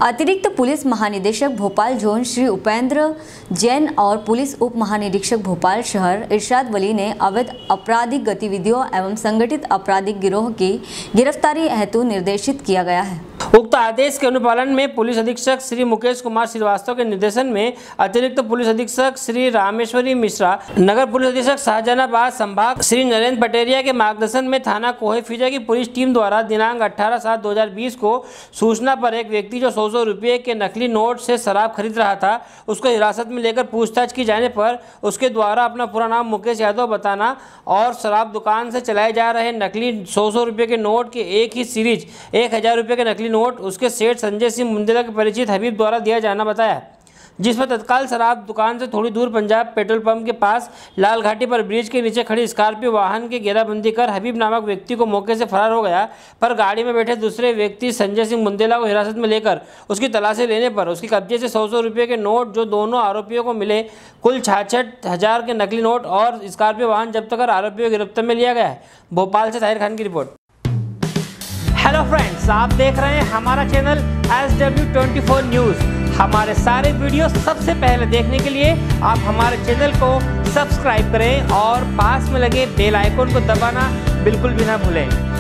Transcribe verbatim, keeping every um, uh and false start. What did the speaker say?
अतिरिक्त पुलिस महानिदेशक भोपाल जोन श्री उपेंद्र जैन और पुलिस उप महानिरीक्षक भोपाल शहर इरशाद वली ने अवैध आपराधिक गतिविधियों एवं संगठित आपराधिक गिरोह की गिरफ्तारी हेतु निर्देशित किया गया है। उक्त आदेश के अनुपालन में पुलिस अधीक्षक श्री मुकेश कुमार श्रीवास्तव के निर्देशन में अतिरिक्त पुलिस अधीक्षक श्री रामेश्वरी मिश्रा, नगर पुलिस अधीक्षक शाहजहानाबाद संभाग श्री नरेंद्र पटेरिया के मार्गदर्शन में थाना कोहे फीजा की पुलिस टीम द्वारा दिनांक अठारह सात दो हजार बीस को सूचना पर एक व्यक्ति जो सौ सौ रुपये के नकली नोट से शराब खरीद रहा था, उसको हिरासत में लेकर पूछताछ की जाने पर उसके द्वारा अपना पूरा नाम मुकेश यादव बताना और शराब दुकान से चलाए जा रहे नकली सौ सौ रुपये के नोट के एक ही सीरीज एक हजार रुपये के नकली नोट उसके सेठ संजय सिंह मुंदेला के परिचित हबीब द्वारा दिया जाना बताया, जिस पर तत्काल शराब दुकान से थोड़ी दूर पंजाब पेट्रोल पंप के पास लाल घाटी पर ब्रिज के नीचे खड़ी स्कॉर्पियो वाहन की घेराबंदी कर हबीब नामक व्यक्ति को मौके से फरार हो गया। पर गाड़ी में बैठे दूसरे व्यक्ति संजय सिंह मुंदेला को हिरासत में लेकर उसकी तलाशी लेने पर उसके कब्जे से सौ सौ रुपये के नोट जो दोनों आरोपियों को मिले कुल छाछठ हजार के नकली नोट और स्कॉर्पियो वाहन जब्त कर आरोपियों को गिरफ्तार में लिया गया है। भोपाल से ताहिर खान की रिपोर्ट। हेलो फ्रेंड्स, आप देख रहे हैं हमारा channel S W twenty four news. हमारे सारे वीडियो सबसे पहले देखने के लिए आप हमारे चैनल को सब्सक्राइब करें और पास में लगे बेल आइकन को दबाना बिल्कुल भी ना भूलें।